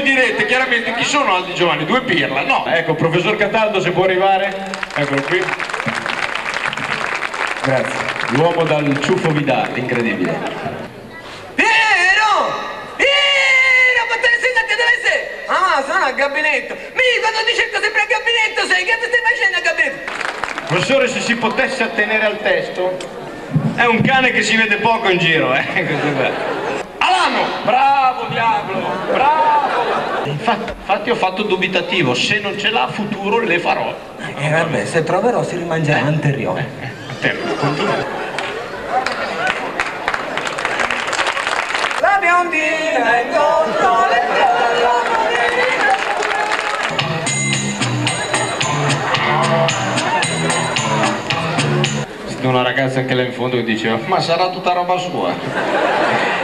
direte chiaramente chi sono Aldi Giovanni, due pirla, no? Ecco, professor Cataldo, se può arrivare, eccolo qui. Grazie. L'uomo dal ciuffo Vidal, incredibile. Piero! Piero, ma te ne sei andato dove sei? Ah, sono al gabinetto. Mi, quando ti cerco sempre al gabinetto sei, che ti stai facendo al gabinetto? Professore, se si potesse attenere al testo, è un cane che si vede poco in giro, Alano! Bravo, diavolo! Bravo! Infatti ho fatto dubitativo, se non ce l'ha futuro le farò. Vabbè, se troverò si rimangerà anteriore. La biondina incontro le stelle alla marina. Una ragazza anche là in fondo che diceva, ma sarà tutta roba sua.